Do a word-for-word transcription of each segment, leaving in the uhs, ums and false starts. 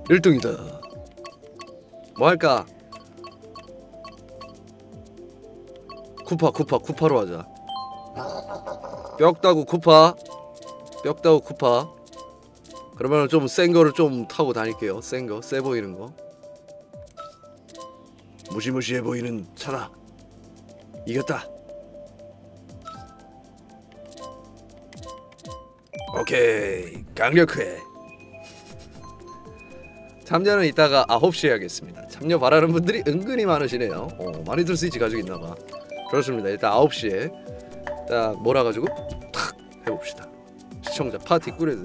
일 등이다. 뭐 할까? 쿠파 쿠파 쿠파로 하자. 뼈다구 쿠파. 뼈다구 쿠파. 그러면 좀 센 거를 좀 타고 다닐게요. 센 거, 세 보이는 거. 무시무시해 보이는 차다. 이겼다. 오케이, 강력해. 참여는 이따가 아홉 시에 하겠습니다. 참여 바라는 분들이 은근히 많으시네요. 어, 많이들 스위치 가지고 있나봐. 그렇습니다. 일단 아홉 시에 딱 몰아가지고 탁 해봅시다. 시청자 파티 꾸려서.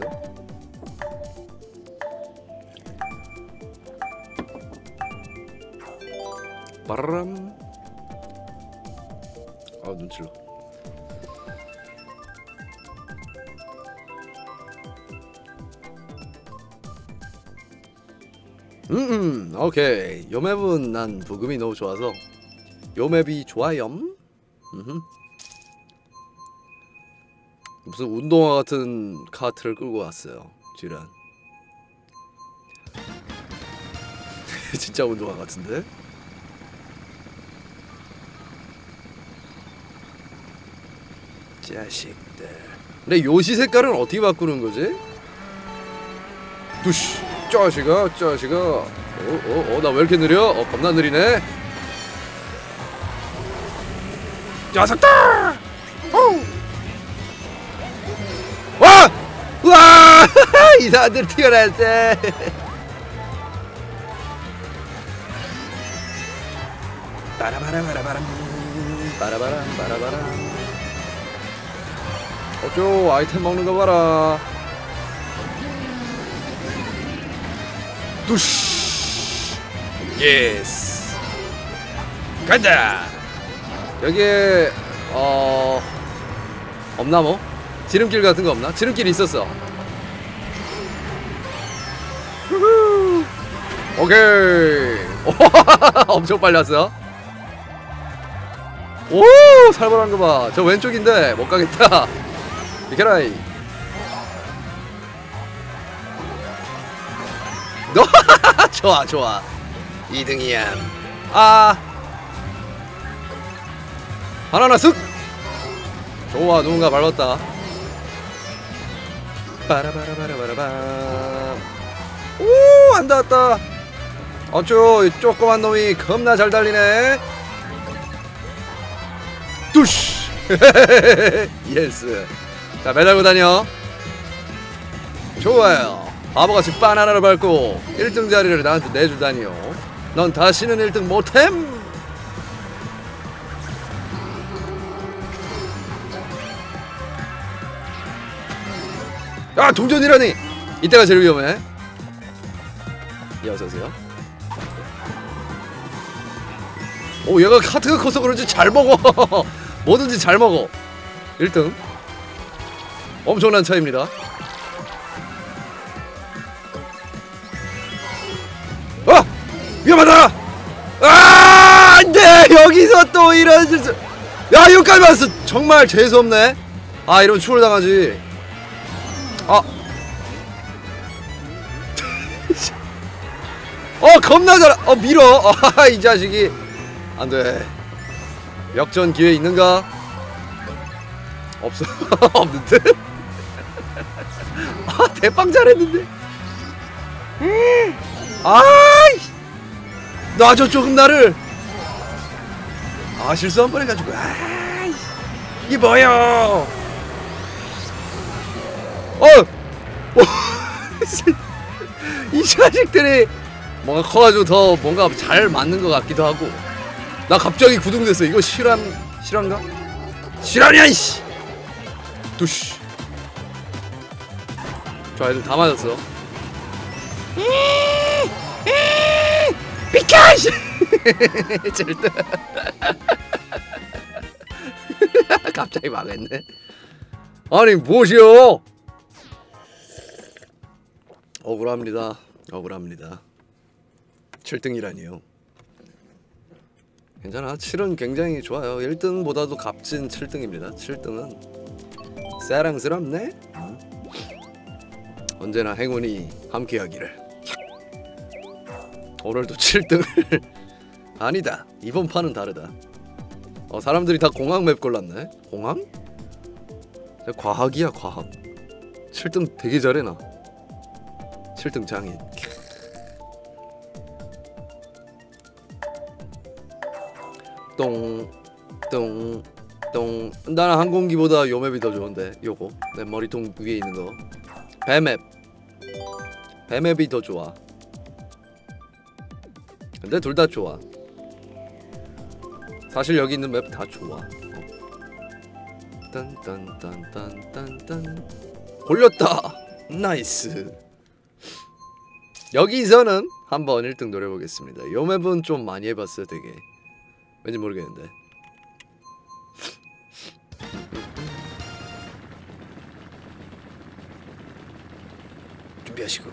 빠라람. 아, 눈치로. 음, 음, 오케이. 요 맵은 난 부금이 너무 좋아서 요 맵이 좋아요. 음흠. 무슨 운동화 같은 카트를 끌고 왔어요. 지란. 진짜 운동화 같은데? 자식들. 근데 요시 색깔은 어떻게 바꾸는 거지? 두시. 짜식아, 짜식아. 어, 어, 어, 나 왜 이렇게 느려? 어, 겁나 느리네. 녀석들! 와! 와! 이상한들 튀어나왔어. 빠라바라바라바람. 빠라바람, 빠라바람. 어쩌, 아이템 먹는 거 봐라. 두시. 예스. 간다. 여기에 어 없나 뭐? 지름길 같은 거 없나? 지름길이 있었어. 후후. 오케이. 엄청 빨리 왔어. 오, 살벌한 거 봐. 저 왼쪽인데 못 가겠다. 비켜라이. 너 좋아 좋아. 이 등이야. 아. 하나하나 쓱! 좋아, 누군가 밟았다. 빠라바라바라바라밤. 오, 안 닿았다. 어쭈, 이 조그만 놈이 겁나 잘 달리네. 뚜시! 예스. 자, 매달고 다녀. 좋아요. 바보같이 바나나를 밟고 일 등 자리를 나한테 내주다니요. 넌 다시는 일 등 못햄? 아, 동전이라니! 이때가 제일 위험해. 예, 어서오세요. 오, 얘가 카트가 커서 그런지 잘 먹어. 뭐든지 잘 먹어. 일 등. 엄청난 차이입니다. 아! 위험하다! 아! 안 돼! 여기서 또 이런 실수. 야, 여기까지 왔어! 정말 재수없네. 아, 이러면 추월 당하지. 아. 어, 겁나 잘. 어, 밀어. 아, 이 자식이. 안 돼. 역전 기회 있는가? 없어. 없는데? 아, 대빵 잘했는데. 아이. 놔줘 조금 나를. 아, 실수 한 번 해가지고. 아이. 이게 뭐야? 어! 이 자식들이 뭔가 커가지고 더 뭔가 잘 맞는 것 같기도 하고. 나 갑자기 구둥됐어. 이거 실한, 실한가? 실화냐 이씨. 두시. 저 애들 다 맞았어. 비켜! 절대. 갑자기 망했네. 아니 무엇이요? 억울합니다. 억울합니다. 칠 등이라니요. 괜찮아. 칠은 굉장히 좋아요. 일 등보다도 값진 칠 등입니다. 칠 등은 사랑스럽네. 응? 언제나 행운이 함께하기를. 오늘도 칠 등을 아니다. 이번 판은 다르다. 어 사람들이 다 공학 맵 골랐네. 공학? 과학이야 과학. 칠 등 되게 잘해 나. 칠 등 장인. 똥 똥 똥. 나는 항공기보다 요 맵이 더 좋은데. 요거 내 머리통 위에 있는 거 배맵. 배맵이 더 좋아. 근데 둘 다 좋아. 사실 여기 있는 맵 다 좋아. 어. 딴딴딴딴딴딴. 골렸다. 나이스. 여기서는 한번 일 등 노려보겠습니다. 요 맵은 좀 많이 해봤어요 되게. 왠지 모르겠는데. 준비하시고.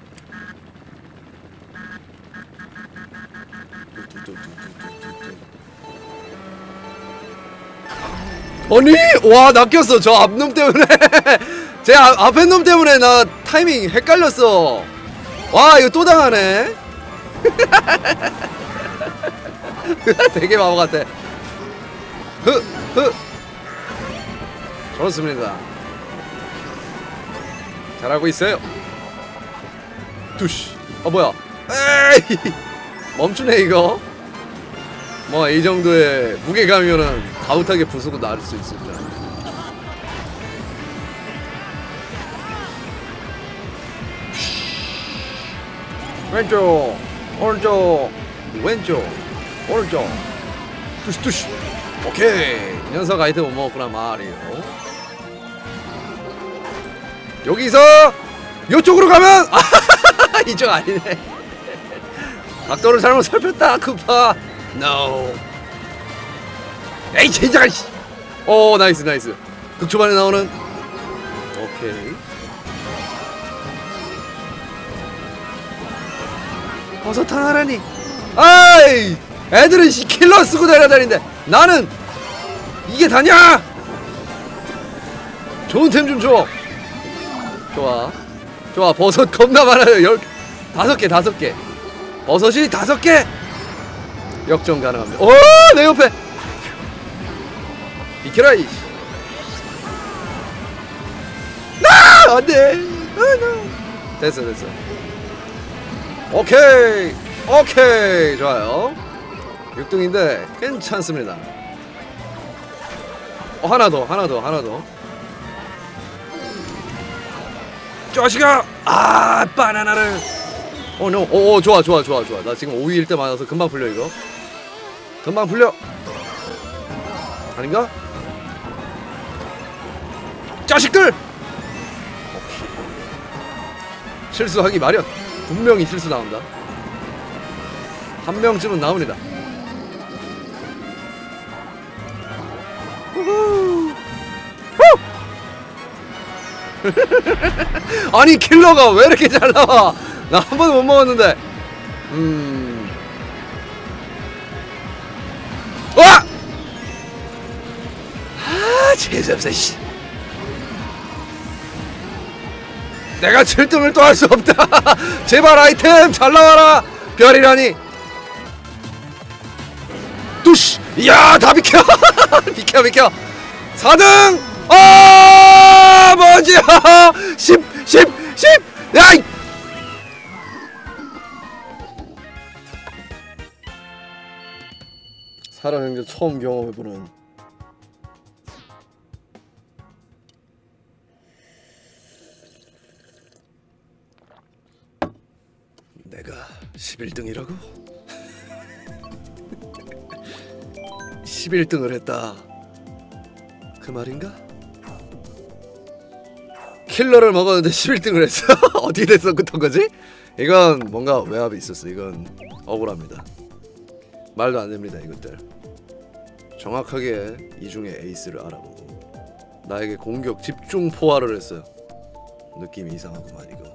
아니! 와 낚였어. 저 앞놈 때문에. 제 앞, 앞에 놈 때문에 나 타이밍 헷갈렸어. 와 이거 또 당하네. 되게 바보 같아. 흐! 흐! 좋습니다. 잘하고 있어요. 두시. 아 뭐야. 에이! 멈추네 이거. 뭐 이 정도의 무게감이면은 가웃하게 부수고 나를 수 있습니다. 왼쪽 오른쪽 왼쪽 오른쪽 투시 투시. 오케이. 이 녀석 아이템 못 먹었구나 말이에요. 여기서 요쪽으로 가면 이쪽 아니네. 각도를 잘못 살폈다 쿠파. No. 에이 젠장. 오 나이스 나이스. 극초반에 나오는. 오케이. 버섯 하나라니. 아이 애들은 킬러 쓰고 다녀다니는데 나는 이게 다냐. 좋은 템 좀 줘. 좋아 좋아. 버섯 겁나 많아요. 열 다섯 개 다섯 개. 버섯이 다섯 개. 역전 가능합니다. 오 내 옆에. 비켜라 이. 나 안돼. 됐어 됐어. 오케이 오케이 좋아요. 육 등인데 괜찮습니다. 어 하나 더 하나 더 하나 더. 자식아. 아 바나나를. 어 노. 오 좋아 좋아 좋아 좋아. 나 지금 오 위일 때 맞아서 금방 풀려 이거. 금방 풀려. 아닌가? 자식들. 실수하기 마련. 분명히 실수 나온다. 한 명쯤은 나옵니다. 후후. 아니 킬러가 왜 이렇게 잘 나와? 나 한 번도 못 먹었는데. 음. 와! 아 재수없어 씨. 내가 칠 등을 또 할 수 없다. 제발 아이템 잘 나와라. 별이라니. 뚜시. 이야 다 비켜. 비켜 비켜. 사 등. 아 뭐지. 십 십 십. 야이. 살아생전 처음 경험해보는. 내가 십일 등이라고? 십일 등을 했다 그 말인가? 킬러를 먹었는데 십일 등을 했어. 어떻게 됐었던 거지? 이건 뭔가 외압이 있었어. 이건 억울합니다. 말도 안 됩니다 이것들. 정확하게 이 중에 에이스를 알아보고 나에게 공격 집중 포화를 했어요. 느낌이 이상하구만 이거.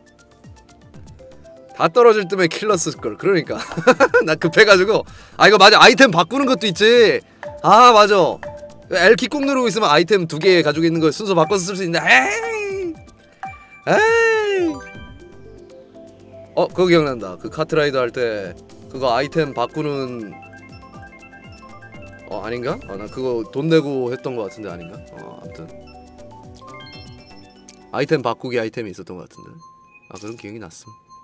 다 떨어질 쯤에 킬러 쓸걸. 그러니까 나 급해가지고. 아 이거 맞아. 아이템 바꾸는 것도 있지. 아 맞아. L키 꾹 누르고 있으면 아이템 두 개 가지고 있는 거 순서 바꿔서 쓸 수 있는데. 에이 에이. 어 그거 기억난다. 그 카트라이더 할 때 그거 아이템 바꾸는 어 아닌가? 어 나 그거 돈 내고 했던 거 같은데 아닌가? 어 아무튼 아이템 바꾸기 아이템이 있었던 것 같은데 아 그런 기억이 났음.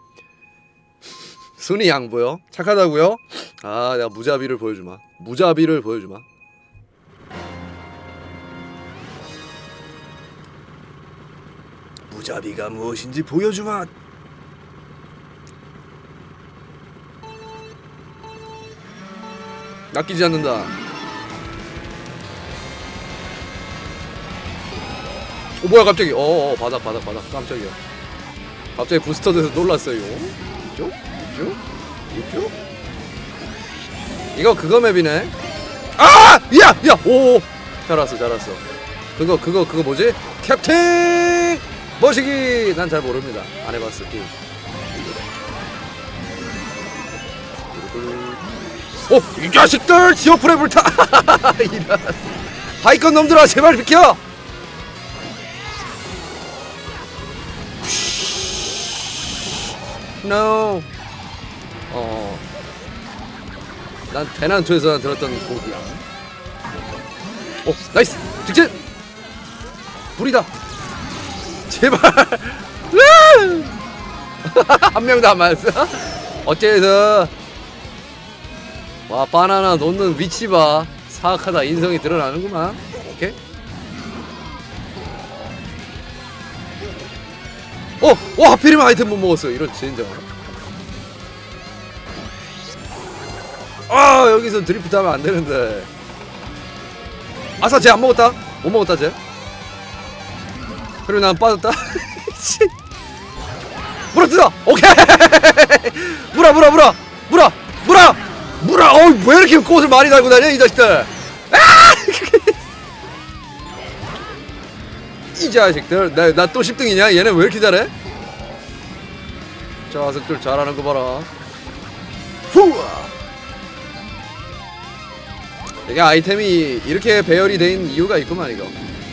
순위 양보요? 착하다고요? 아 내가 무자비를 보여주마. 무자비를 보여주마. 무자비가 무엇인지 보여주마. 낚이지 않는다. 어 뭐야 갑자기 어어 바닥 바닥 바닥 깜짝이야. 갑자기 부스터 돼서 놀랐어요. 이쪽? 이쪽? 이쪽? 이거 그거 맵이네. 아! 야! 야! 오! 잘 왔어 잘 왔어. 그거 그거 그거 뭐지? 캡틴! 머시기! 난 잘 모릅니다. 안 해봤어 게임. 어! 이 자식들! 지오프레 불타! 이런 하이컨 놈들아 제발 비켜! No. 어. 난 대난투에서 들었던 곡이야. 오, 나이스! 직진! 불이다! 제발! 한 명도 안 맞았어? 어째서? 와, 바나나 놓는 위치 봐. 사악하다. 인성이 드러나는구만. 오케이? 어! 와! 하필이면 아이템 못 먹었어. 이런 진정. 아! 여기서 드리프트 하면 안 되는데. 아싸! 쟤 안 먹었다? 못 먹었다, 쟤. 그리고 난 빠졌다. 물어뜯어! 오케이! 물어, 물어, 물어! 물어! 물어! 물어! 어이, 왜 이렇게 꽃을 많이 달고 다녀, 이 자식들! 아! 이 자식들, 나, 나 또 십 등이냐? 얘네 왜 이렇게 잘해? 자식들 잘하는 거 봐라. 후아! 이게 아이템이 이렇게 배열이 된 이유가 있구만, 이거.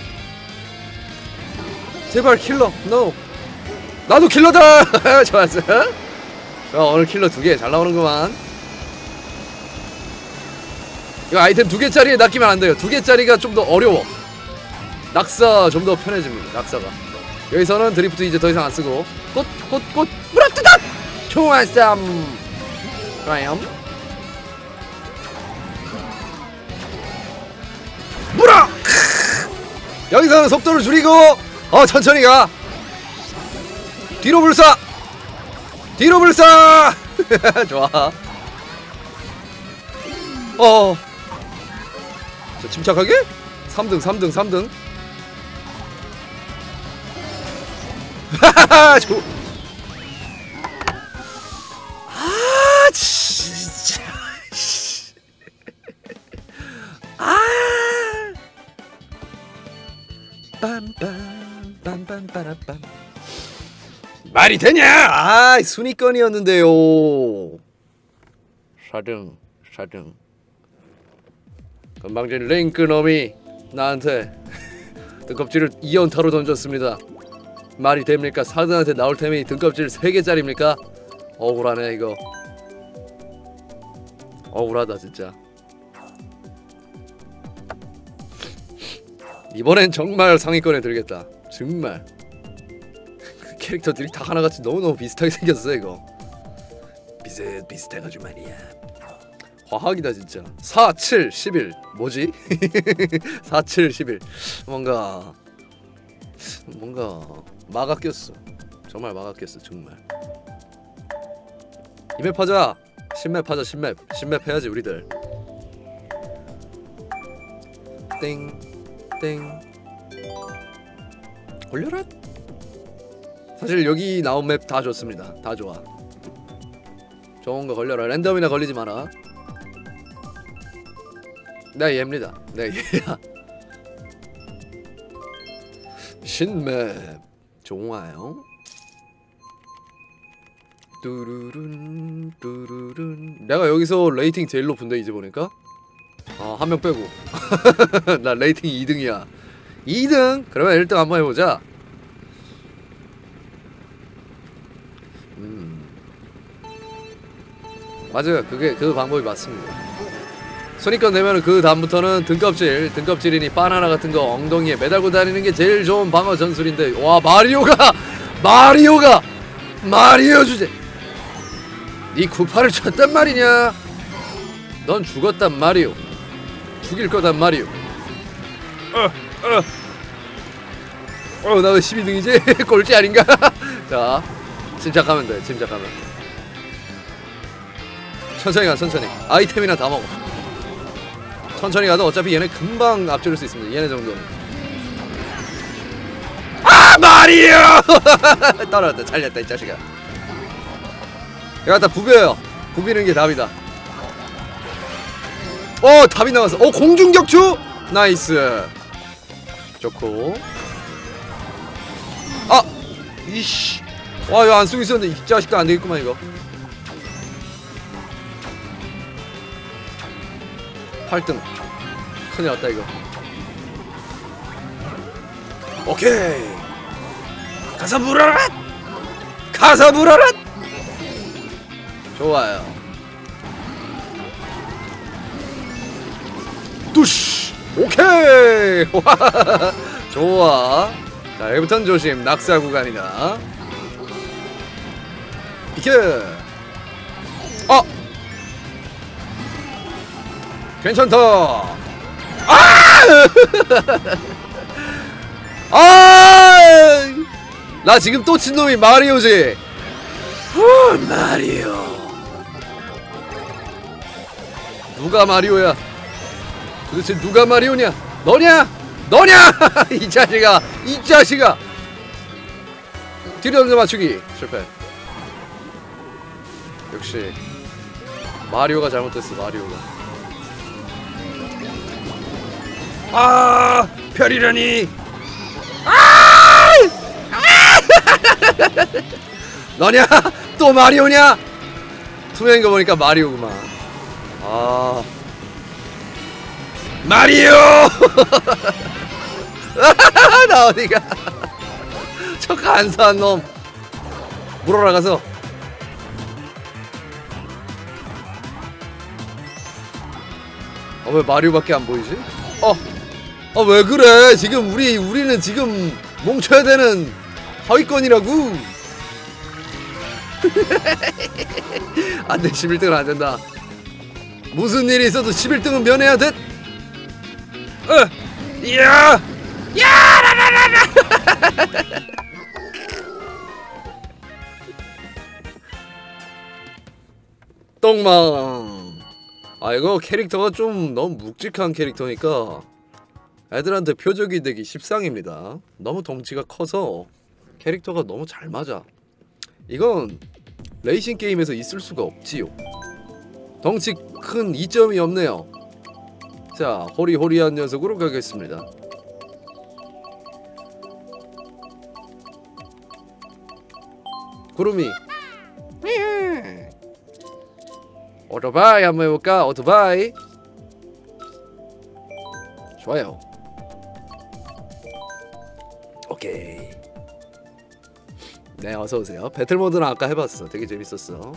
제발 킬러, 노! 나도 킬러다! 좋았어. 자, 오늘 킬러 두 개 잘 나오는구만. 이거 아이템 두 개짜리에 낚이면 안 돼요. 두 개짜리가 좀 더 어려워. 낙사 좀 더 편해집니다. 낙사가. 여기서는 드리프트 이제 더 이상 안 쓰고 꽃, 꽃, 꽃, 물어뜯어! 총알쌈! 라이엄 물어! 여기서는 속도를 줄이고 어 천천히 가. 뒤로 불사! 뒤로 불사! 좋아. 어. 자, 침착하게? 삼 등, 삼 등, 삼 등. 하하하! 조... 아, 진짜. 아! 빰빰, 빰빰빠라빰. 말이 되냐? 아, 순위권이었는데요. 사등, 사등. 금방 전 링크 놈이 나한테 등껍질을 이 연타로 던졌습니다. 말이 됩니까? 사등한테 나올 템이 등껍질 세 개짜리입니까? 억울하네 이거. 억울하다 진짜. 이번엔 정말 상위권에 들겠다. 정말. 그 캐릭터들이 다 하나같이 너무너무 비슷하게 생겼어 이거. 비슷비슷해가지고 말이야. 과학이다 진짜. 사, 칠, 십일 뭐지? 사, 칠, 십일 뭔가 뭔가 막아 꼈어. 정말 막아 꼈어 정말. 이맵 하자. 신맵 하자. 신맵 신맵 해야지 우리들. 땡 땡 올려라. 사실 여기 나온 맵 다 좋습니다. 다 좋아. 좋은 거 걸려라. 랜덤이나 걸리지 마라. 네 얘입니다. 네 얘야. 신맵 좋아요. 뚜루룬 뚜루룬. 내가 여기서 레이팅 제일 높은데 이제 보니까. 어 한 명 빼고. 나 레이팅 이 등이야. 이 등? 그러면 일 등 한번 해보자. 음 맞아요. 그게 그 방법이 맞습니다. 선입견 되면은 그 다음부터는 등껍질, 등껍질이니 바나나 같은 거 엉덩이에 매달고 다니는 게 제일 좋은 방어 전술인데, 와 마리오가 마리오가 마리오 주제. 네 쿠파를 쳤단 말이냐? 넌 죽었단 마리오. 죽일 거단 마리오. 어, 어. 어, 나 왜 십이 등이지? 꼴찌 아닌가? 자, 침착하면 돼. 침착하면. 천천히 가, 천천히. 아이템이나 다 먹어. 천천히 가도 어차피 얘네 금방 앞지를 수 있습니다. 얘네 정도는. 아, 마리오! 떨어졌다. 잘렸다, 이 자식아. 얘가 다 부벼요. 부비는 게 답이다. 어, 답이 나왔어. 어, 공중격추! 나이스. 좋고. 아! 이씨. 와, 이거 안 쓰고 있었는데 이 자식도 안 되겠구만, 이거. 팔 등. 큰일 났다, 이거. 오케이. 가서 물어라! 가서 물어라! 좋아요. 뚜시! 오케이! 좋아. 자, 여기부터는 조심. 낙사 구간이다. 비켜! 어! 괜찮다! 아! 아! 나 지금 또 친 놈이 마리오지? 후, 마리오. 누가 마리오야? 도대체 누가 마리오냐? 너냐? 너냐? 이 자식아! 이 자식아! 뒤로 던져 맞추기 실패. 역시 마리오가 잘못됐어. 마리오가. 아! 별이라니! 아! 아! 너냐? 또 마리오냐? 투명인 거 보니까 마리오구만. 아. 마리오! 나 어디가? 저 간사한 놈. 물어라 가서. 어, 왜 마리오밖에 안 보이지? 어. 어, 왜 그래? 지금 우리 우리는 지금 뭉쳐야 되는 하위권이라고. 안 돼. 십일 등은 안 된다. 무슨 일이 있어도 십일 등은 면해야 돼. 어! 이야! 야! 라라라라! 똥망. 아, 이거 캐릭터가 좀 너무 묵직한 캐릭터니까 애들한테 표적이 되기 십상입니다. 너무 덩치가 커서 캐릭터가 너무 잘 맞아. 이건 레이싱 게임에서 있을 수가 없지요. 덩치 큰 이점이 없네요. 자, 호리호리한 녀석으로 가겠습니다. 구름이. 오토바이 한번 해볼까? 오토바이. 좋아요. 오케이. 네, 어서오세요. 배틀모드는 아까 해봤어. 되게 재밌었어.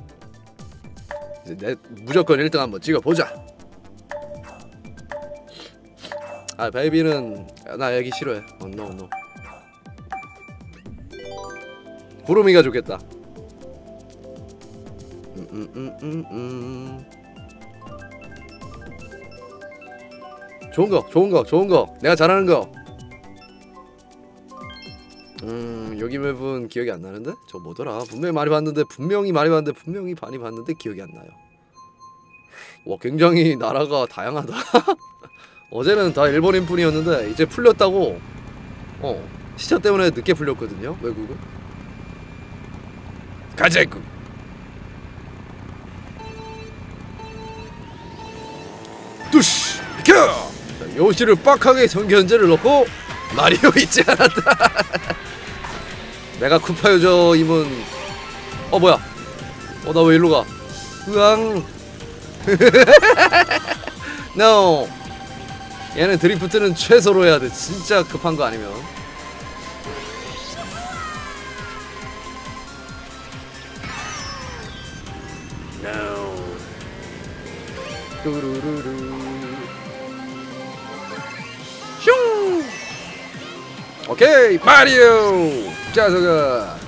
이제 내 무조건 일 등 한번 찍어보자. 아, 베이비는 나 얘기 싫어해. 어, 노, 노. 구름이가 좋겠다. 음, 음, 음, 음, 음. 좋은 거, 좋은 거, 좋은 거. 내가 잘하는 거. 음, 여기 맵은 기억이 안 나는데? 저 뭐더라? 분명히 많이 봤는데, 분명히 많이 봤는데, 분명히 많이 봤는데 기억이 안 나요. 와, 굉장히 나라가 다양하다. 어제는 다 일본인 뿐이었는데 이제 풀렸다고. 어, 시차 때문에 늦게 풀렸거든요, 외국은. 가자구. 뚜시 비켜. 자, 요시를 빡하게 전기현재를 넣고 마리오 잊지 않았다. 내가 쿠파 유저임은. 어, 뭐야? 어, 나 왜 일로 가? 으앙. No. 얘는 드리프트는 최소로 해야 돼. 진짜 급한 거 아니면. No. 뚜루루루. 슝. 오케이 마리오. 자 저거.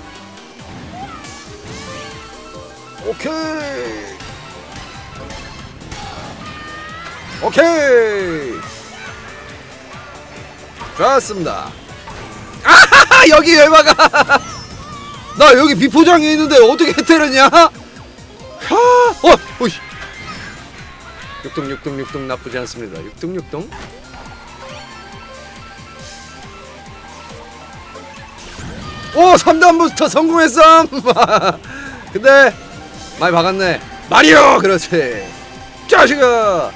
오케이. 오케이. 좋았습니다. 아하하 여기 왜 막아? 나 여기 비포장에 있는데 어떻게 때렸냐? 하, 어, 오이. 육등 육등 육등 나쁘지 않습니다. 육등 육등. 오 삼 단 부스터 성공했어. 근데 많이 박았네. 마리오 그렇지. 자식아.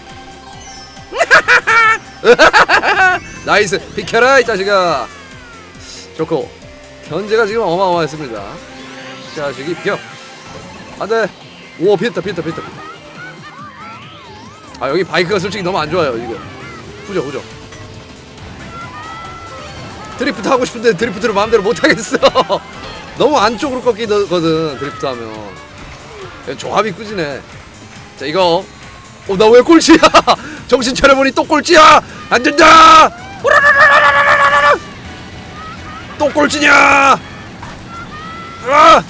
나이스 비켜라 이 자식아. 좋고 견제가 지금 어마어마했습니다. 자식이 비켜. 안돼. 오 피했다 피했다 피했다. 아 여기 바이크가 솔직히 너무 안 좋아요 이거. 후져 후져. 드리프트 하고 싶은데 드리프트를 마음대로 못하겠어. 너무 안쪽으로 꺾이거든 드리프트 하면. 조합이 꾸지네. 자 이거. 어 나 왜 꼴찌야? 정신 차려보니 또 꼴찌야. 안 된다. 또 꼴찌냐? 아!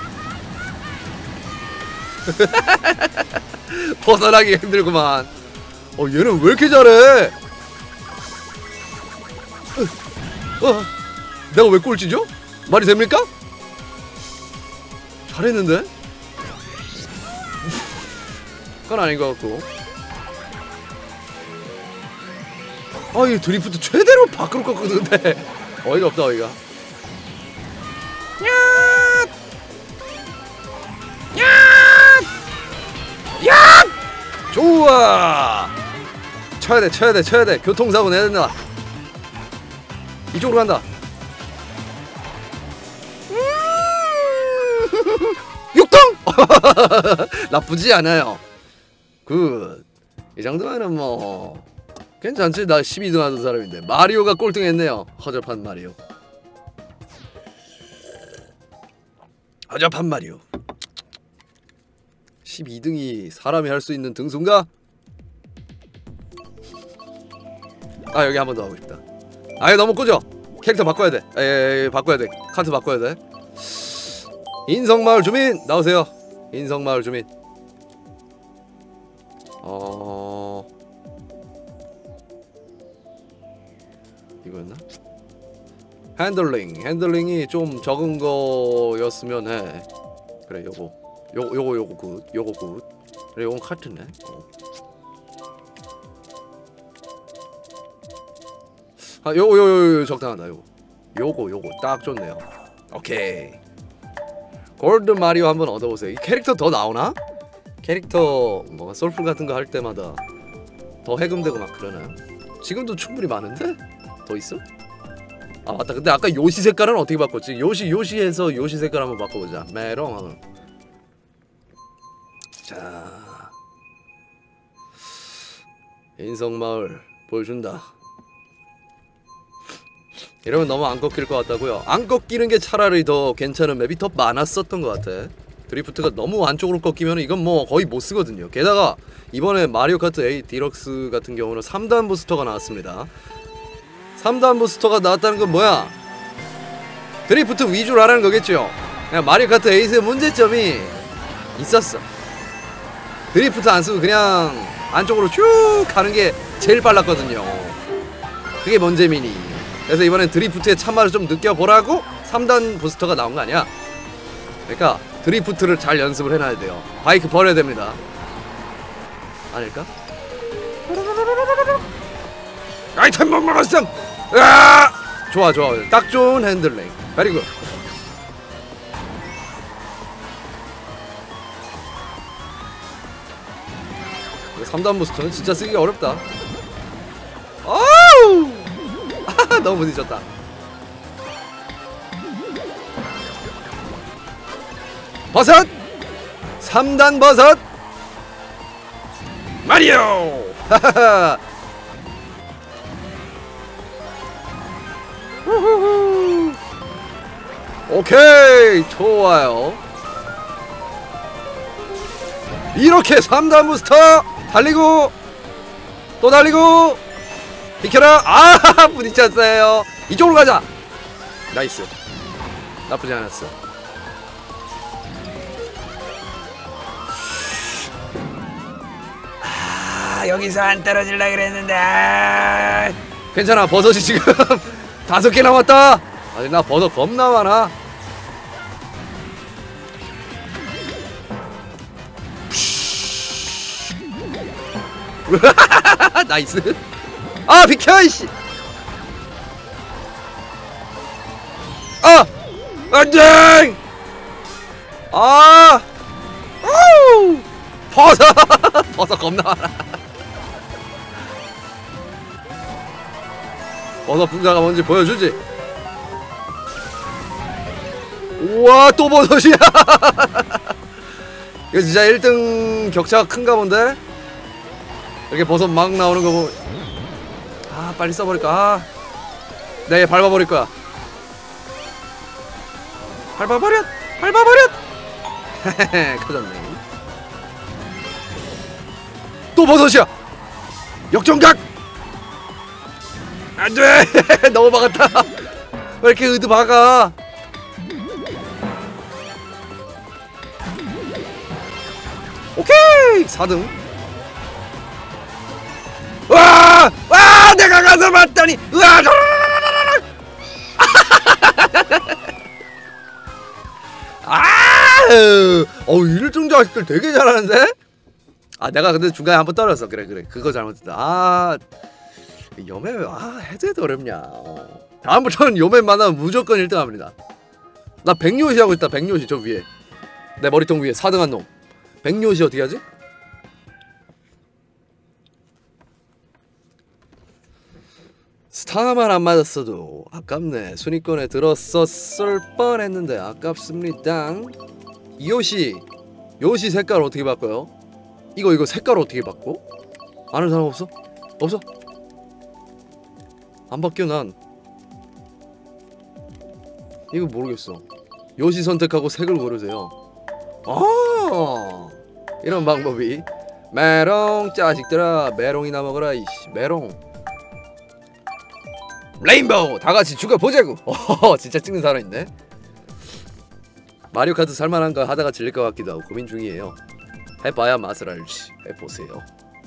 벗어나기 힘들구만. 어 얘는 왜 이렇게 잘해? 어, 내가 왜 꼴찌죠? 말이 됩니까? 잘했는데? 그건 아닌 것 같고. 아, 이 드리프트 최대로 밖으로 꺾었는데 어이가 없다 어이가. 야! 야! 야! 좋아. 쳐야 돼, 쳐야 돼, 쳐야 돼. 교통사고 내야 된다. 이쪽으로 간다. 육 등! 나쁘지 않아요. 굿. 이 정도면은 뭐 괜찮지? 나 십이 등 하던 사람인데. 마리오가 꼴등 했네요. 허접한 마리오. 허접한 마리오. 십이 등이 사람이 할 수 있는 등수인가? 아 여기 한 번 더 하고 싶다. 아예 너무 꾸져. 캐릭터 바꿔야 돼. 에이 바꿔야 돼. 카트 바꿔야 돼. 인성마을 주민 나오세요. 인성마을 주민. 어 이거였나? 핸들링 핸들링이 좀 적은 거였으면 해. 그래 요거 요거 요거 요거 굿 요거 굿. 그래 요건 카트네. 어. 아 요거 요거 요거 적당하다. 요거 요거 요거 딱 좋네요. 오케이. 골드 마리오 한번 얻어보세요. 이 캐릭터 더 나오나? 캐릭터 뭐 솔플 같은 거 할 때마다 더 해금되고 막 그러나요? 지금도 충분히 많은데? 더 있어? 아 맞다. 근데 아까 요시 색깔은 어떻게 바꿨지? 요시 요시에서 요시 색깔 한번 바꿔보자. 메롱 하면. 자 인성마을 보여준다. 이러면 너무 안 꺾일 것 같다고요? 안 꺾이는 게 차라리 더 괜찮은 맵이 더 많았었던 것 같아. 드리프트가 너무 안쪽으로 꺾이면 이건 뭐 거의 못 쓰거든요. 게다가 이번에 마리오 카트 에잇 디럭스 같은 경우는 삼 단 부스터가 나왔습니다. 삼 단 부스터가 나왔다는 건 뭐야? 드리프트 위주로 하라는 거겠죠? 그냥 마리오 카트 에잇의 문제점이 있었어. 드리프트 안 쓰고 그냥 안쪽으로 쭉 가는 게 제일 빨랐거든요. 그게 뭔 재미니? 그래서 이번엔 드리프트의 참맛을 좀 느껴보라고 삼 단 부스터가 나온 거 아니야? 그러니까 드리프트를 잘 연습을 해놔야 돼요. 바이크 버려야 됩니다. 아닐까? 아이템 못 먹었어! 으아! 좋아 좋아. 딱 좋은 핸들링. 베리 굿. 삼 단 부스터는 진짜 쓰기가 어렵다. 어우! 너무 부딪혔다. 버섯! 삼 단 버섯! 마리오! 하하하! 오케이! 좋아요. 이렇게 삼 단 부스터 달리고 또 달리고 비켜라. 아 부딪혔어요. 이쪽으로 가자. 나이스. 나쁘지 않았어. 아 여기서 안 떨어질라 그랬는데. 괜찮아. 버섯이 지금 다섯 개 남았다. 아직 나 버섯 겁나 많아. 나이스. 아 비켜 이씨. 아 안돼. 아 우! 버섯 버섯 겁나 많아. 버섯 분자가 뭔지 보여주지. 우와 또 버섯이야. 이거 진짜 일 등 격차가 큰가 본데. 이렇게 버섯 막 나오는 거 보면 아 빨리 써버릴까. 아, 네 밟아버릴 거야. 밟아버렸 밟아버렸. 헤헤헤 커졌네. 또 버섯이야. 역전각. 안돼. 너무 박았다. 왜 이렇게 의드 박아. 오케이 사 등. 와! 와! 내가 가서 봤더니 으아! 아! 어우, 일등 자식들 되게 잘하는데? 아, 내가 근데 중간에 한번 떨어졌어. 그래, 그래. 그거 잘못했다. 아. 요맨 아, 해제도 어렵냐. 다음부터는 요맨 만나면 무조건 일 등 합니다. 나 백요시 하고 있다. 백요시 저 위에. 내 머리통 위에 사 등 한 놈. 백요시 어떻게 하지? 스타만 안 맞았어도 아깝네. 순위권에 들었었을 뻔했는데 아깝습니다. 요시 요시 색깔 어떻게 바꿔요? 이거 이거 색깔 어떻게 바꿔? 아는 사람 없어? 없어? 안 바뀌어 난. 이거 모르겠어. 요시 선택하고 색을 고르세요. 아 이런 방법이. 메롱 짜식들아 메롱이나 먹어라 이씨. 메롱 레인보우 다같이 죽어보자고. 어허 진짜 찍는 사람 있네. 마리오 카트 살만한가 하다가 질릴 것 같기도 하고 고민 중이에요. 해봐야 맛을 알지. 해보세요.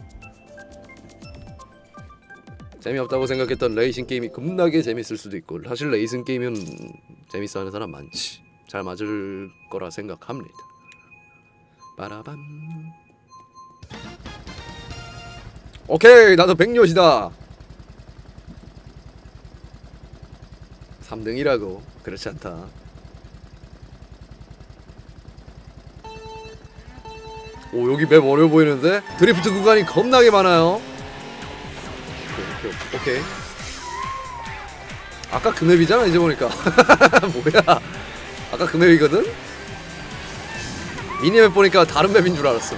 재미없다고 생각했던 레이싱 게임이 겁나게 재밌을 수도 있고. 사실 레이싱 게임은 재밌어하는 사람 많지. 잘 맞을 거라 생각합니다. 빠라밤. 오케이 나도 백요시다. 삼 등이라고. 그렇지 않다. 오 여기 맵 어려워 보이는데? 드리프트 구간이 겁나게 많아요. 오케이 오케이 오케이. 아까 그 맵이잖아 이제 보니까. 뭐야 아까 그 맵이거든? 미니맵 보니까 다른 맵인 줄 알았어.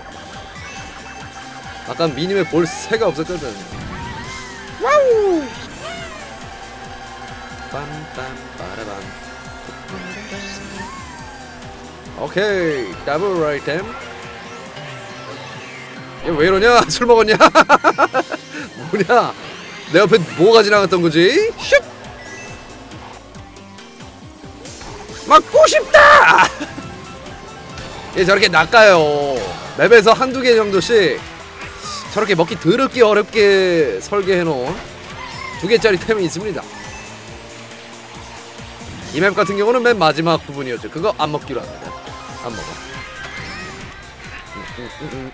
아까 미니맵 볼 새가 없었거든. 와우 빰빰빠라밤. 오케이 더블 아이템. 얘 왜 이러냐? 술 먹었냐? 뭐냐? 내 옆에 뭐가 지나갔던 거지? 슉! 맞고 싶다! 얘 저렇게 낚아요. 맵에서 한두 개 정도씩 저렇게 먹기 더럽게 어렵게 설계해놓은 두 개짜리 템이 있습니다. 이 맵 같은 경우는 맨 마지막 부분이었죠. 그거 안 먹기로 합니다. 안 먹어. 음, 음, 음, 음.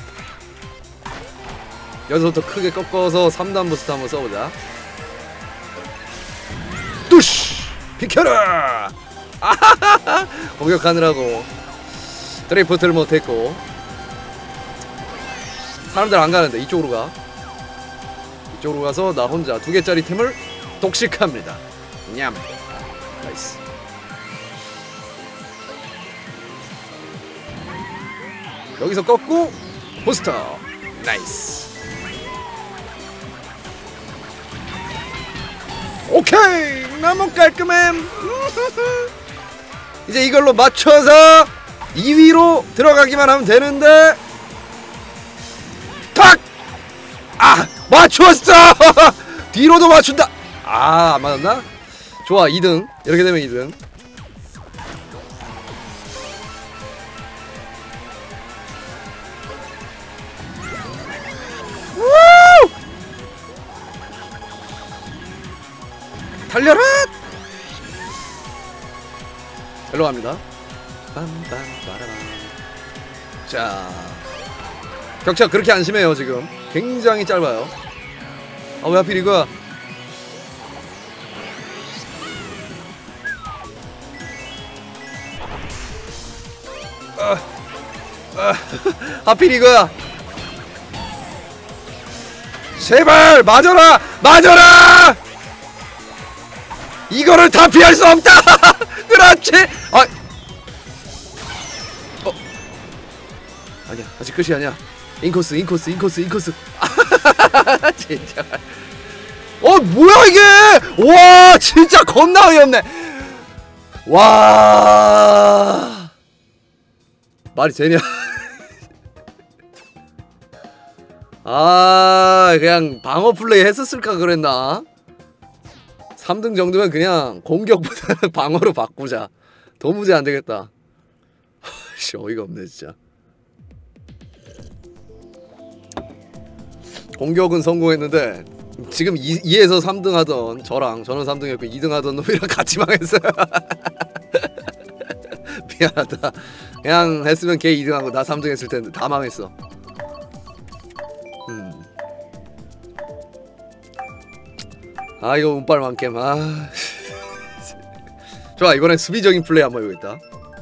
여기서부터 크게 꺾어서 삼 단 부스트 한번 써보자. 뚜쉬! 비켜라! 아하하하! 공격하느라고 드리프트를 못했고. 사람들 안 가는데 이쪽으로 가. 이쪽으로 가서 나 혼자 두 개짜리 템을 독식합니다. 냠. 나이스. 여기서 꺾고 부스터. 나이스. 오케이 너무 깔끔해. 이제 이걸로 맞춰서 이 위로 들어가기만 하면 되는데 맞췄어! 뒤로도 맞춘다! 아, 안 맞았나? 좋아, 이 등. 이렇게 되면 이 등. 달려라! 일로 갑니다. 빰빰빠라밤. 자, 격차 그렇게 안 심해요. 지금 굉장히 짧아요. 아, 왜 하필 이거야? 아, 아, 하필 이거야. 제발 맞아라! 맞아라! 이거를 다 피할 수 없다! 그렇지! 아, 어, 아니야, 아직 끝이 아니야. 인코스, 인코스, 인코스, 인코스. 진짜. 어, 뭐야 이게? 와, 진짜 겁나 어이없네. 와, 말이 되냐? 아, 그냥 방어 플레이 했었을까 그랬나? 삼 등 정도면 그냥 공격보다 방어로 바꾸자. 도무지 안 되겠다. 씨, 어이가 없네 진짜. 공격은 성공했는데 지금 이에서 삼 등 하던 저랑, 저는 삼 등이었고 이 등 하던 놈이랑 같이 망했어요. 미안하다. 그냥 했으면 걔 이 등 하고 나 삼 등 했을 텐데 다 망했어. 음. 아, 이거 운빨 많게. 아. 좋아, 이번엔 수비적인 플레이 한번 해보겠다.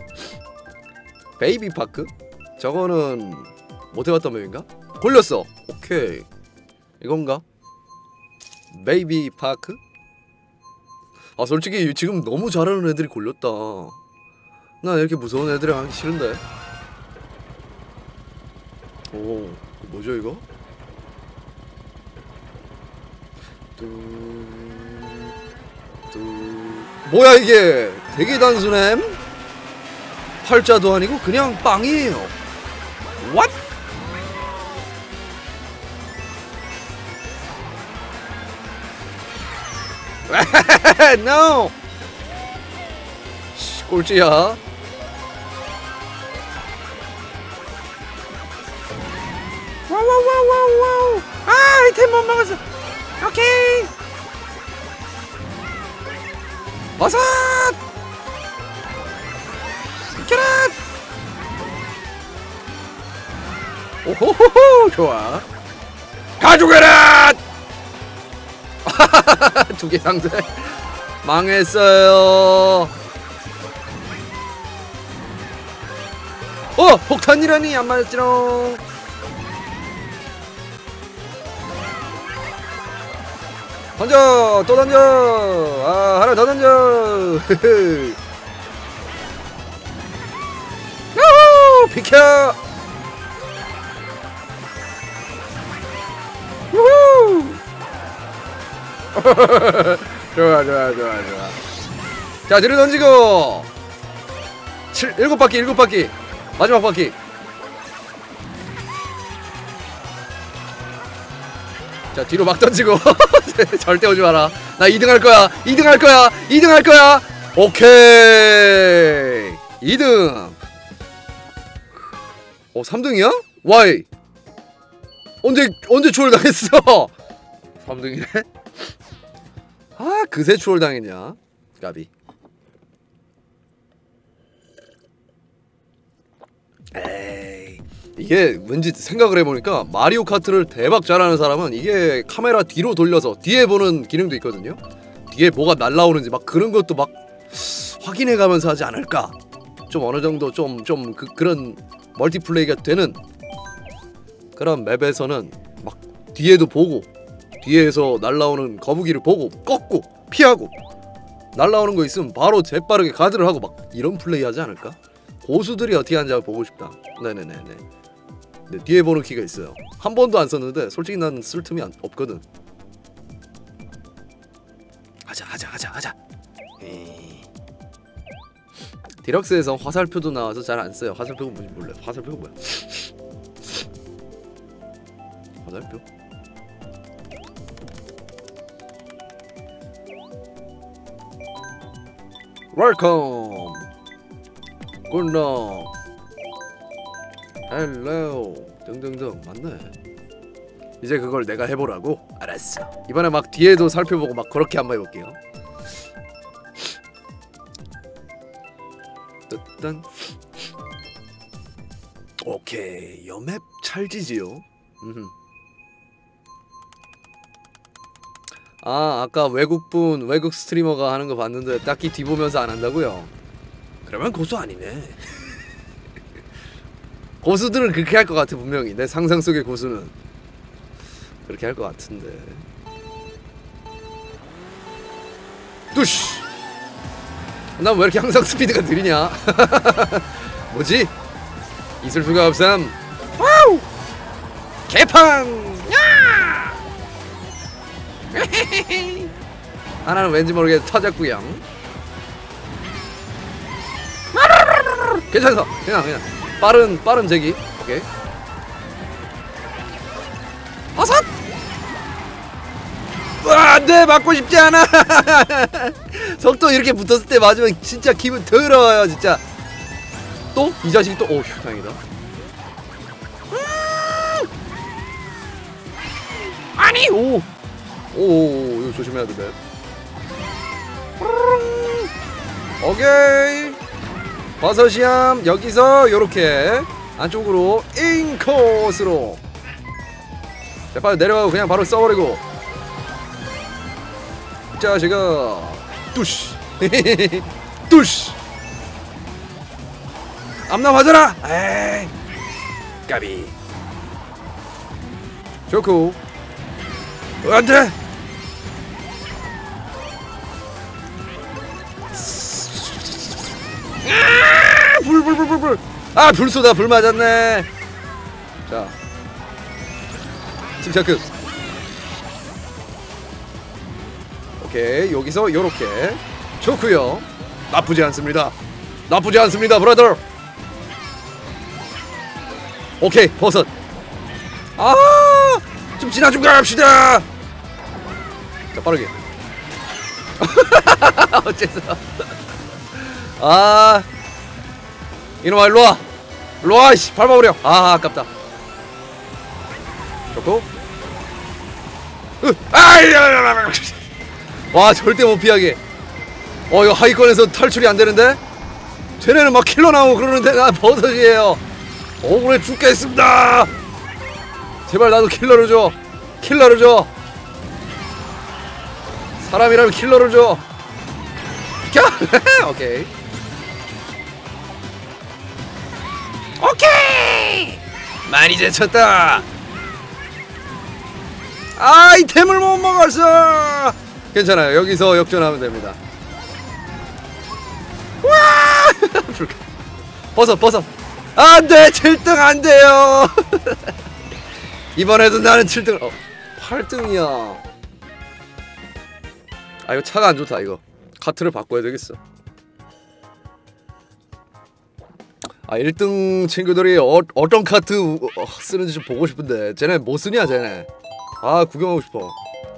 베이비 파크? 저거는 못 해봤던 맵인가? 골렸어. 오케이. 이건가? 베이비 파크? 아, 솔직히 지금 너무 잘하는 애들이 골렸다. 난 이렇게 무서운 애들이랑 하기 싫은데. 오, 뭐죠 이거? 뚜... 뚜... 뭐야 이게? 되게 단순해. 팔자도 아니고 그냥 빵이에요. What? No. 씨, 꼴찌야. 와와와와와우. 아, 아이템 못 먹었어. 오케이. 버섯. 캐럿. 오호호호, 좋아. 가져가라. 두 개 상대 망했어요. 어, 폭탄이라니. 안 맞았지롱. 던져, 또 던져. 아, 하나 더 던져. 야호, 비켜. 우후. 좋아, 좋아, 좋아, 좋아. 자, 뒤로 던지고. 칠, 일곱 바퀴, 일곱 바퀴. 마지막 바퀴. 자, 뒤로 막 던지고. 절대 오지 마라. 나 이 등 할 거야. 이 등 할 거야. 이 등 할 거야. 오케이. 이 등. 어, 삼 등이야? 와이. 언제 언제 추월 당했어? 삼 등이네. 아, 그새 추월 당했냐? 까비. 에이, 이게 왠지 생각을 해보니까 마리오 카트를 대박 잘하는 사람은 이게 카메라 뒤로 돌려서 뒤에 보는 기능도 있거든요. 뒤에 뭐가 날라오는지 막 그런 것도 막 확인해가면서 하지 않을까. 좀 어느 정도 좀 좀 그, 그런 멀티플레이가 되는 그런 맵에서는 막 뒤에도 보고, 뒤에서 날라오는 거북이를 보고 꺾고 피하고, 날라오는 거 있으면 바로 재빠르게 가드를 하고 막 이런 플레이 하지 않을까? 고수들이 어떻게 하는지 보고 싶다. 네네네네. 네, 뒤에 보는 키가 있어요. 한 번도 안 썼는데 솔직히 난 쓸 틈이 안, 없거든. 하자 하자 하자 하자. 에이. 디럭스에서 화살표도 나와서 잘 안 써요. 화살표가 뭔지 몰라요. 화살표가 뭐야? 화살표? 웰컴 굿럭 헬로 등등등. 맞네. 이제 그걸 내가 해보라고? 알았어. 이번에 막 뒤에도 살펴보고 막 그렇게 한번 해볼게요. 일단 오케이. 여맵 찰지지요. 음흠. 아 아까 외국분 외국 스트리머가 하는 거 봤는데 딱히 뒤보면서 안 한다고요? 그러면 고수 아니네. 고수들은 그렇게 할 것 같아. 분명히 내 상상 속의 고수는 그렇게 할 것 같은데. 뚜시. 난 왜 이렇게 항상 스피드가 느리냐? 뭐지? 있을 수가 없삼. 와우! 개판! 야! 하나는 왠지 모르게 터졌구요. 괜찮어. 그냥 그냥 빠른 빠른 제기. 오케이. 어섯! 와, 안돼. 맞고 싶지 않아. 속도 이렇게 붙었을 때 맞으면 진짜 기분 더러워요 진짜. 또? 이 자식이 또. 오휴 다행이다. 아니! 오! 오, 이거 조심해야 돼. 오케이. 버섯이암 여기서 요렇게 안쪽으로 인코스로. 자, 빨리 내려가고 그냥 바로 써버리고. 자, 제가 뚜시. 뚜시. 앞나 맞아라. 에이, 까비. 좋고. 어, 안돼. 아, 불, 불, 불, 불, 불. 아, 불 쏘다. 불 맞았네. 자, 침착급. 오케이. 여기서 요렇게. 좋구요. 나쁘지 않습니다. 나쁘지 않습니다, 브라더. 오케이. 버섯. 아, 좀 지나좀 갑시다. 자, 빠르게. 어째서. 아, 이놈아 일로와. 일로와. 이씨, 밟아버려. 아, 아깝다. 좋고. 아이야. 와, 절대 못 피하게. 어, 이거 하위권에서 탈출이 안 되는데? 쟤네는 막 킬러 나오고 그러는데 난 버섯이에요. 억울해 죽겠습니다. 제발 나도 킬러를 줘. 킬러를 줘. 사람이라면 킬러를 줘. 오케이. 오케이. 많이 제쳤다. 아이템을 못 먹었어. 괜찮아요. 여기서 역전하면 됩니다. 와! 버섯 버섯. 안돼. 칠 등 안돼요. 이번에도 나는 칠 등. 어, 팔 등이야. 아, 이거 차가 안 좋다. 이거 카트를 바꿔야 되겠어. 아, 일 등 친구들이 어, 어떤 카트 어, 쓰는지 좀 보고 싶은데 쟤네 뭐 쓰냐 쟤네. 아, 구경하고 싶어.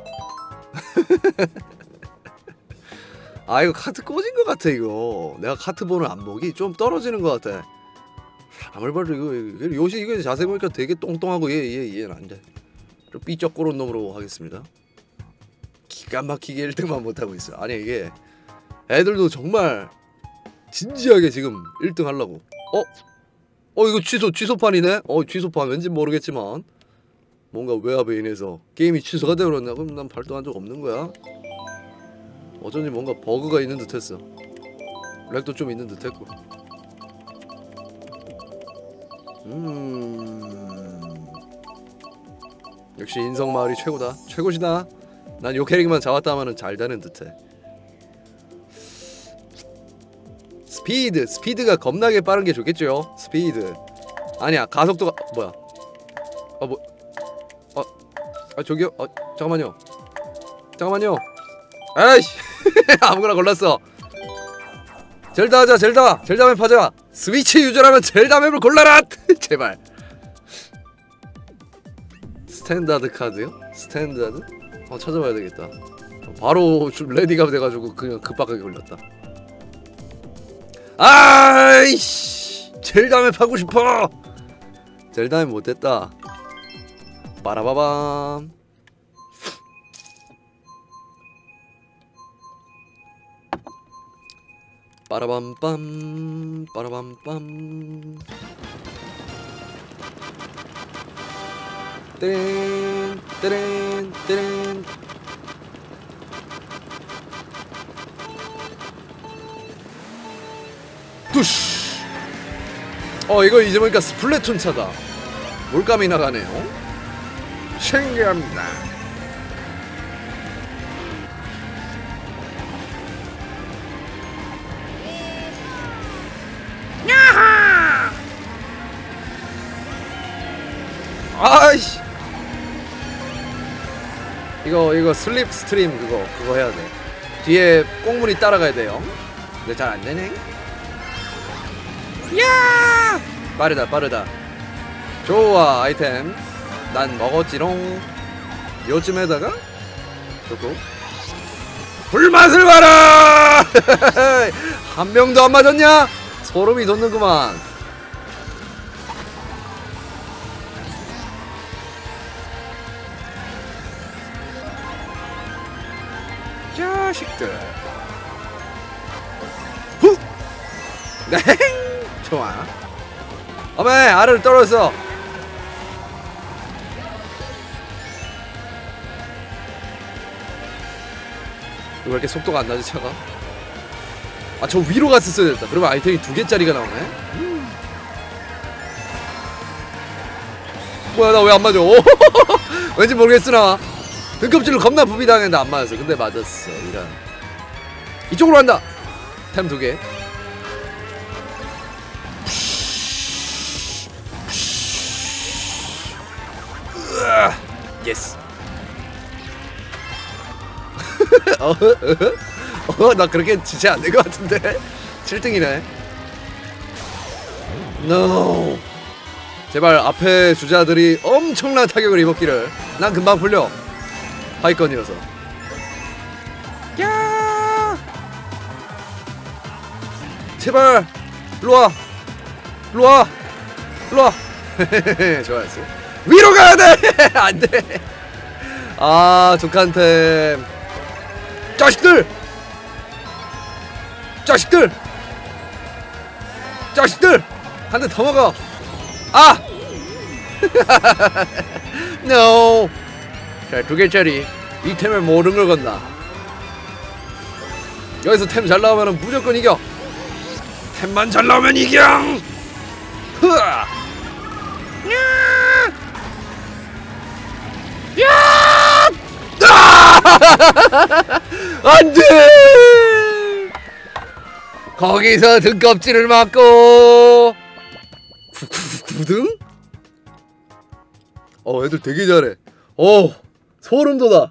아, 이거 카트 꺼진 것 같아. 이거 내가 카트 보는 안목이 좀 떨어지는 것 같아. 아무리 봐도 이거, 이거 요시 이거 자세히 보니까 되게 똥똥하고 얘 얘 얘는 안 돼. 좀 삐쩍거린 놈으로 하겠습니다. 기가 막히게 일 등만 못하고 있어. 아니, 이게 애들도 정말 진지하게 지금 일 등 하려고. 어? 어, 이거 취소 취소판이네? 어, 취소판. 왠지 모르겠지만 뭔가 외압에 인해서 게임이 취소가 되어버렸나? 그럼 난 발동한 적 없는 거야? 어쩐지 뭔가 버그가 있는 듯 했어. 렉도 좀 있는 듯 했고. 음... 역시 인성마을이 최고다. 최고시다. 난 요 캐릭만 잡았다 하면은 잘 되는 듯해. 스피드! 스피드가 겁나게 빠른 게 좋겠죠? 스피드. 아니야, 가속도가... 뭐야? 아, 뭐... 아, 아 저기요? 아, 잠깐만요. 잠깐만요. 아이씨! 아무거나 골랐어. 젤다 하자, 젤다! 젤다 맵 하자! 스위치 유저라면 젤다 맵을 골라라! 제발. 스탠다드 카드요? 스탠다드? 어, 찾아봐야 되겠다. 바로 좀 레디가 돼가지고 그냥 급박하게 걸렸다. 아이씨 젤다맨 파고 싶어. 젤다맨 못됐다. 빠라바밤. 빠라밤빰 빠라밤빰. 떼렌 떼렌 떼렌. 뚜쉬. 어 이거 이제 보니까 스플래툰 차다. 몰감이 나가네요. 신기합니다. 야하. 아이씨. 이거 이거 슬립 스트림 그거 그거 해야 돼. 뒤에 꽁무니 따라가야 돼요. 근데 잘 안 되네. 야! 빠르다 빠르다. 좋아 아이템. 난 먹었지롱. 요쯤에다가 좋고. 불맛을 봐라. 한 명도 안 맞았냐? 소름이 돋는구만. 자식들. 후! 네. 좋아. 어메 알을 떨어졌어. 왜 이렇게 속도가 안 나지 차가? 아 저 위로 갔었어야 됐다. 그러면 아이템이 두 개짜리가 나오네. 음. 뭐야 나 왜 안 맞아? 왠지 모르겠으나 등껍질로 겁나 부비당했는데 안 맞았어. 근데 맞았어. 이런. 이쪽으로 간다. 템 두 개. 예스. 어, 어, 나 그렇게 진짜 안 될 것 같은데. 칠 등이네. No. 제발 앞에 주자들이 엄청난 타격을 입었기를. 난 금방 풀려. 하이건이어서. 야! 제발. 일로와. 일로와. 일로와. 좋아했어. 위로 가야 돼. 안 돼. 아, 독한템. 자식들. 자식들. 자식들. 한 대 더 먹어. 아. No. 자, 두 개짜리. 이 템을 모든 걸 건다. 여기서 템 잘 나오면 무조건 이겨. 템만 잘 나오면 이겨. 흐아. 야! 아! 안 돼! 거기서 등껍질을 맞고 구 등? 어, 애들 되게 잘해. 어, 소름 돋아.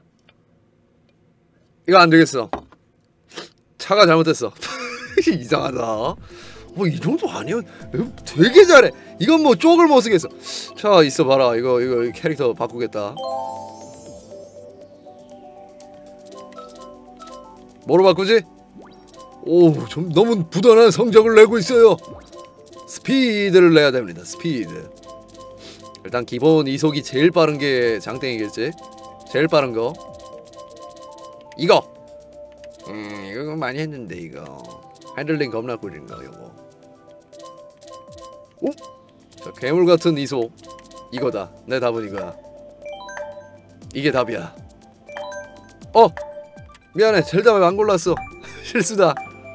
이거 안 되겠어. 차가 잘못됐어. 이상하다. 뭐 이 정도 아니야? 되게 잘해. 이건 뭐 쪽을 못 쓰겠어. 자, 있어 봐라. 이거 이거 캐릭터 바꾸겠다. 뭐로 바꾸지? 오, 좀 너무 부단한 성적을 내고 있어요. 스피드를 내야 됩니다. 스피드. 일단 기본 이속이 제일 빠른 게 장땡이겠지? 제일 빠른 거. 이거. 음, 이거 많이 했는데 이거. 핸들링 겁나 꿀린 거 이거. 오? 자, 괴물 같은 이속. 이거다. 내 답은 이거야. 이게 답이야. 어! 미안해. 젤다 왜 안 골랐어? 실수다.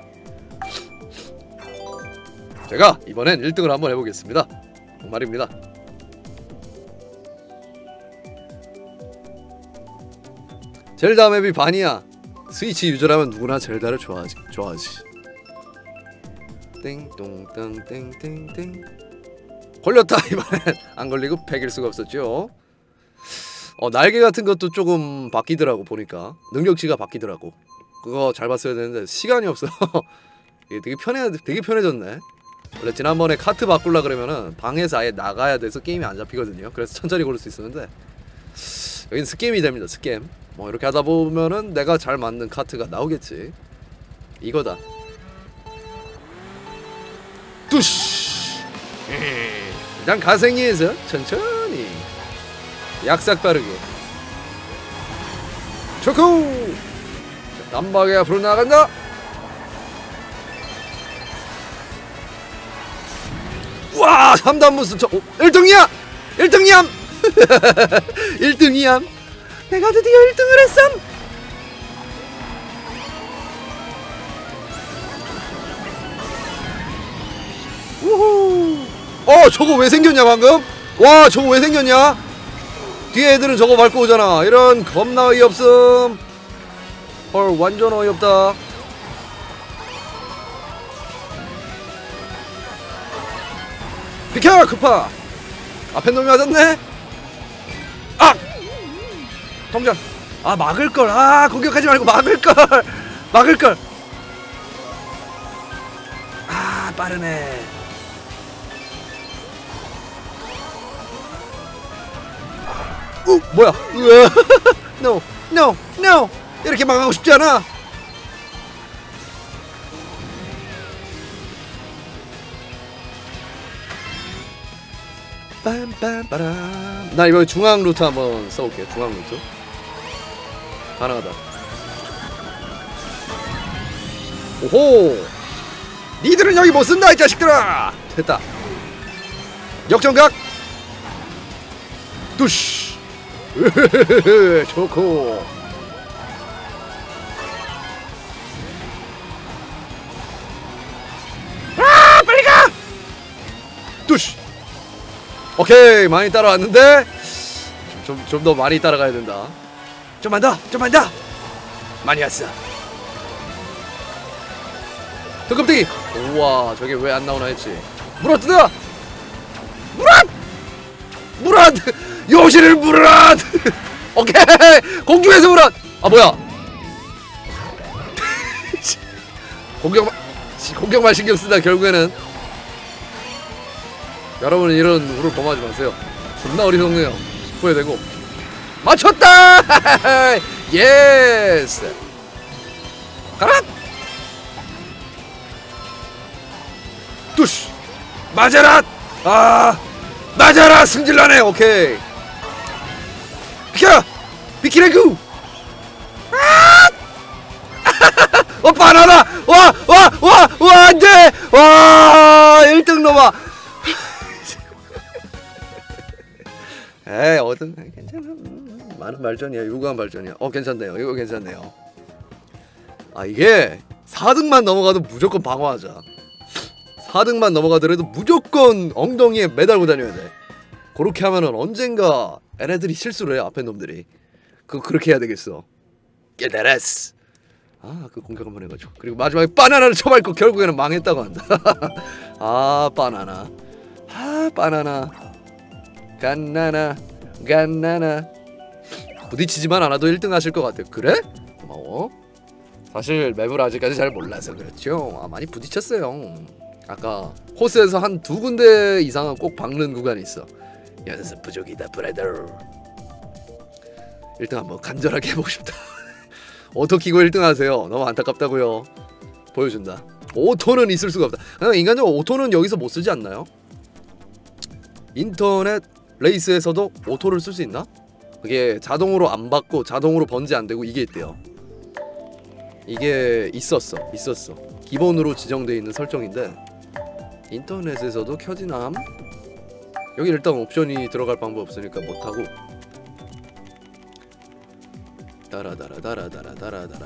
제가 이번엔 일 등을 한번 해보겠습니다. 정말입니다. 젤다 맵이 반이야. 스위치 유저라면 누구나 젤다를 좋아하지. 좋아하지. 땡똥땅땡땡땡. 걸렸다. 이번엔 안 걸리고 백일 수가 없었죠. 어, 날개 같은 것도 조금 바뀌더라고. 보니까 능력치가 바뀌더라고. 그거 잘 봤어야 되는데 시간이 없어. 이게 되게 편해, 되게 편해졌네. 원래 지난번에 카트 바꾸려 그러면은 방에서 아예 나가야 돼서 게임이 안 잡히거든요. 그래서 천천히 고를 수 있었는데 여긴 스캠이 됩니다. 스캠. 뭐 이렇게 하다 보면은 내가 잘 맞는 카트가 나오겠지. 이거다. 뚜시. 일단 가생리에서 천천히 약삭 빠르게 초코. 땀박이 앞으로 나간다. 와 삼 단 부스 저 어, 일 등이야. 일 등이야. 일 등이야. 내가 드디어 일 등을 했어. 우후. 어 저거 왜 생겼냐 방금? 와 저거 왜 생겼냐? 뒤에 애들은 저거 밟고 오잖아. 이런 겁나 어이없음. 헐 완전 어이없다. 비켜 급파. 앞에 놈이 맞았네. 아 동전. 아 막을걸. 아 공격하지 말고 막을걸. 막을걸. 아 빠르네. 우 뭐야. 으아. no no no 이렇게 망하고 싶지 않아. 빰빰빠람. 나 이번에 중앙 루트 한번 써볼게. 중앙 루트 가능하다. 오호 니들은 여기 못쓴다 이 자식들아. 됐다. 역전각 뚜시. 좋고. 아 빨리 가. 뚜시. 오케이 많이 따라왔는데 좀 좀 더 많이 따라가야 된다. 좀만 더 좀만 더 많이 왔어. 득급뛰기. 우와 저게 왜 안 나오나 했지. 물어뜯어. 물어 물어 요시를 물어. 오케이 공중에서 물어. 아 뭐야. 공격만 공격만 신경 쓰다 결국에는 여러분은 이런 우를 범하지 마세요. 존나 어리석네요. 후회되고. 맞췄다. 예스. 가라. 뚜시. 맞아라. 아 맞아라. 승질나네. 오케이. 비켜. 비키레구. 아! 어 바나나. 와 와 와 와 안돼. 와 일 등 놈아. 에이 어든 괜찮아. 많은 발전이야. 유구한 발전이야. 어 괜찮네요. 이거 괜찮네요. 아 이게 사 등만 넘어가도 무조건 방어하자. 사 등만 넘어가더라도 무조건 엉덩이에 매달고 다녀야 돼. 그렇게 하면은 언젠가 얘네들이 실수를 해. 앞에 놈들이. 그거 그렇게 해야 되겠어. 깨달았어. 아 그 공격 한번 해가지고. 그리고 마지막에 바나나를 쳐밟고 결국에는 망했다고 한다. 아 바나나. 아 바나나. 간나나 간나나. 부딪히지만 않아도 일 등 하실 것 같아요. 그래? 고마워. 사실 맵을 아직까지 잘 몰라서 그렇죠. 아 많이 부딪혔어요. 아까 호스에서 한 두 군데 이상은 꼭 박는 구간이 있어. 연습 부족이다 브라더. 일 등 한번 간절하게 해보고 싶다. 오토 키고 일 등 하세요. 너무 안타깝다고요. 보여준다. 오토는 있을 수가 없다. 인간적으로 오토는 여기서 못 쓰지 않나요? 인터넷 레이스에서도 오토를 쓸 수 있나? 그게 자동으로 안 받고 자동으로 번지 안 되고 이게 있대요. 이게 있었어. 있었어. 기본으로 지정되어 있는 설정인데 인터넷에서도 켜지남? 여기 일단 옵션이 들어갈 방법 없으니까 못하고. 따라따라따라따라따라따라.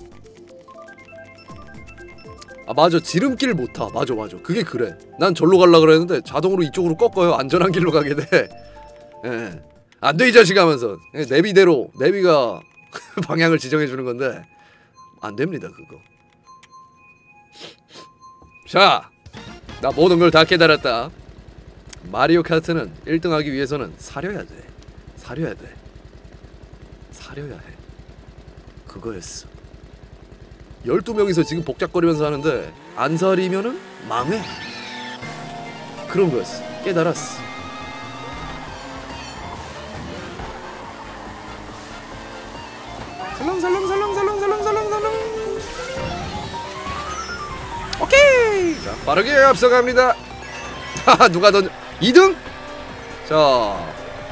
아 맞아 지름길 못 타. 맞아 맞아 그게 그래. 난 절로 갈라 그랬는데 자동으로 이쪽으로 꺾어요. 안전한 길로 가게 돼. 예. 안 돼 이 자식 하면서 내비대로 내비가 방향을 지정해 주는 건데 안 됩니다 그거. 자, 나 모든 걸 다 깨달았다. 마리오 카트는 일 등 하기 위해서는 사려야 돼. 사려야 돼. 사려야 해. 그거였어. 열두 명이서 지금 복잡거리면서 하는데 안 사리면은 망해. 그런 거였어. 깨달았어. 살랑살랑살랑살랑살랑살랑살랑. 오케이. 자. 빠르게 앞서갑니다. 하하 누가 던져 이 등? 자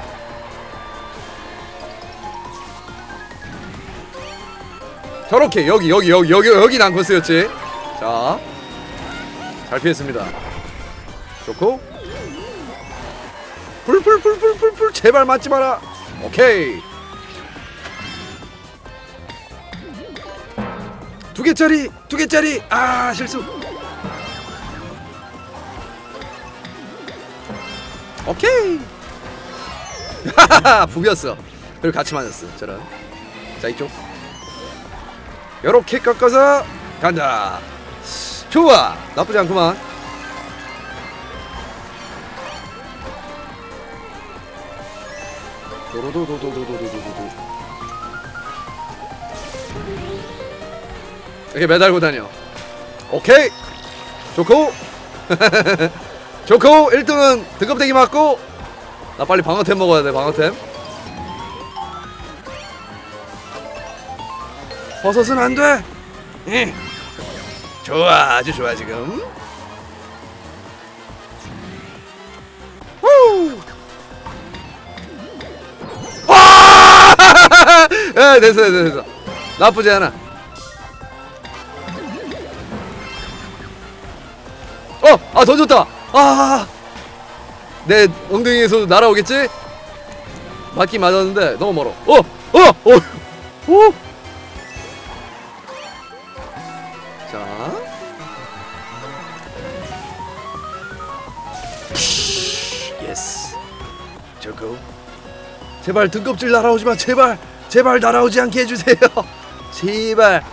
저렇게 여기 여기 여기 여기 여기 난 코스였지. 자 잘 피했습니다. 좋고 풀풀풀풀풀풀 제발 맞지 마라. 오케이 두 개짜리 두 개짜리 아 실수. 오케이 하하하 부비었어. 그리고 같이 맞았어 저런. 자 이쪽 요렇게 꺾어서 간다. 좋아 나쁘지 않구만. 도로도도도도도도도도 이렇게 매달고 다녀. 오케이 좋고 좋고 일 등은 등껍데기 맞고 나 빨리 방어템 먹어야 돼. 방어템 버섯은 안 돼. 응. 좋아 아주 좋아 지금. 후. 와! 예, 됐어 됐어 됐어. 나쁘지 않아. 어! 아 던졌다. 아! 내 엉덩이에서 날아오겠지? 맞긴 맞았는데 너무 멀어. 어! 어! 어! 오! 자 예스 저거 제발 등껍질 날아오지마. 제발 제발 날아오지 않게 해주세요. 제발.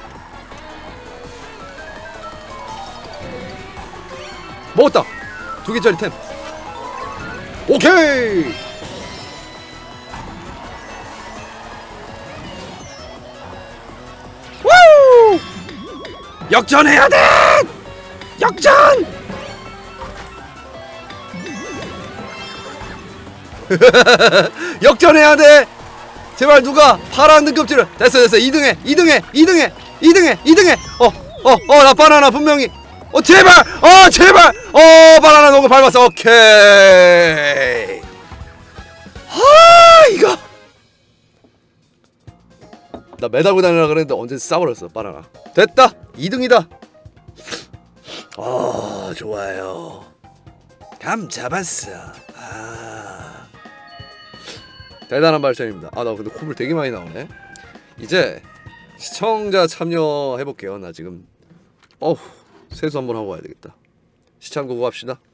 먹었다. 두 개짜리 템. 오케이 우 역전해야 돼. 역전. 역전해야 돼. 제발 누가 파란 등껍질을. 됐어 됐어. 이 등해 이 등해 이 등해 이 등해 이 등해. 어 어 어 나 바나나 분명히. 어 제발 어 제발 어 바나나 너무 밟았어. 오케이. 아 이거 나 매달고 다니라 그랬는데 언제 싸버렸어 바나나. 됐다 이 등이다. 어 좋아요. 감 잡았어. 아 대단한 발전입니다. 아 나 근데 콧물 되게 많이 나오네. 이제 시청자 참여해볼게요. 나 지금 어후 세수 한번 하고 와야 되겠다. 시청 고고 합시다.